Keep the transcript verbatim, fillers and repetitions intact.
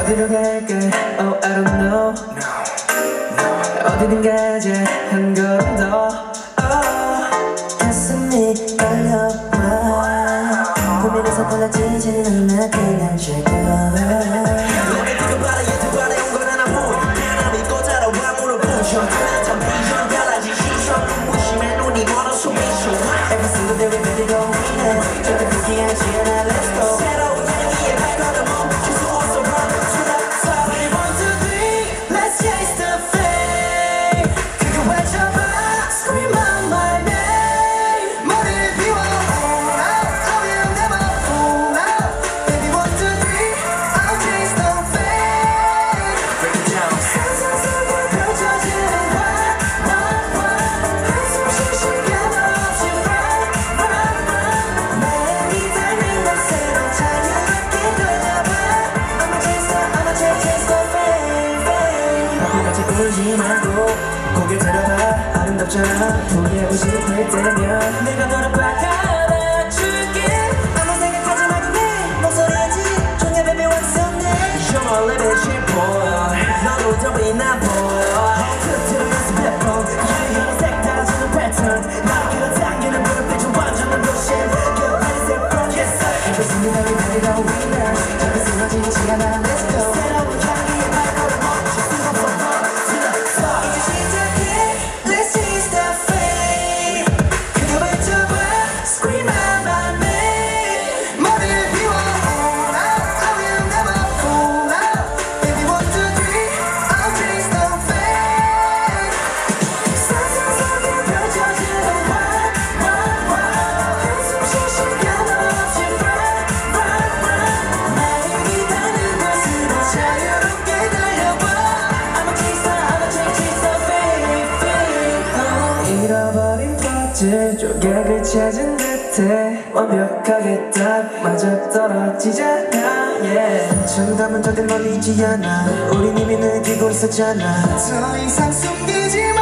어디로 갈까? Oh I don't know. 어디든 가자 한 걸음 더. oh. 가슴이 떨려와 고민해서 달라지지는 않아 그냥 즐겨. 내가 바라에 두 발에 온 건 하나 뿐 그냥 믿고 따라와 물어보셔 참 비전 달라진 시선 무심해 눈이 멀어서 미소 Every single day we better go win 절대 포기하지 않아 let's go 새로운 향기에 발걸음 멈출 수 없어 run to the top one two three let's chase the fame 그게 외쳐봐 scream out my name 머리를 비워 I will never fall out baby one two three I'll chase the fame break it down 상상속에 펼쳐지는 one one one 한숨 쉴 시간 없이 run run run 나의 달린 곳으로 자유롭게 돌려봐 I'ma chase the I'ma chase chase the fame fame 바보같이 울지 말고 고개 들어봐 아름답잖아 포기하고 싶을 때면 내가 너를 바꿔줄게 아무 생각하지 말고 내 목소리에 집중해 baby what's your name You're my little shit boy 너로 더블이 나 보여 끝으로 연습해 본 유연히 색달라지는 패턴 나를 끌어당기는 무릎빛은 완전한 도심 Get ready set from yes sir Every single day we better go winner 절대 쓰러지지 않아 let's go 새로운 향기에 발걸음 멈출 수 없어 run to the top 이제 시작해 let's chase the fame 그게 외쳐봐 scream out my name 머리를 비워 I will never fall out baby one two three I'll chase the fame 상상 속에 펼쳐지는 one one one 한숨 쉴 시간 없이 run run run 나를 기다리는 곳으로 자유롭게 달려봐 I'ma chase the I'ma chase chase the fame fame oh. 잃어버린 퍼즐 조각을 찾은 듯해 완벽하게 딱 맞아 떨어지잖아 yeah. 정답은 절대 멀리 있지 않아 우린 이미 느끼고 있었잖아 더 이상 숨기지 마